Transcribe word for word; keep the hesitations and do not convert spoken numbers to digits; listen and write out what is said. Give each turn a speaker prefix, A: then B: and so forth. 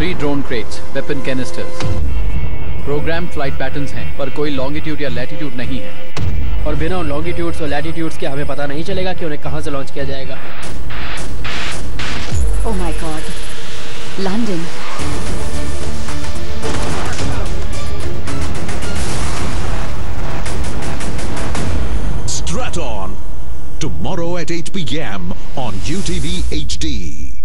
A: Three drone crates, weapon canisters, programme flight patterns हैं, पर कोई लॉन्गिट्यूड या लैटिट्यूड नहीं है।
B: और बिना लॉन्गिट्यूड्स और लैटिट्यूड्स के हमें पता नहीं चलेगा कि उन्हें कहां से लॉन्च किया जाएगा।
C: Oh my god, London.
D: Stratton, tomorrow at eight p m on U T V H D.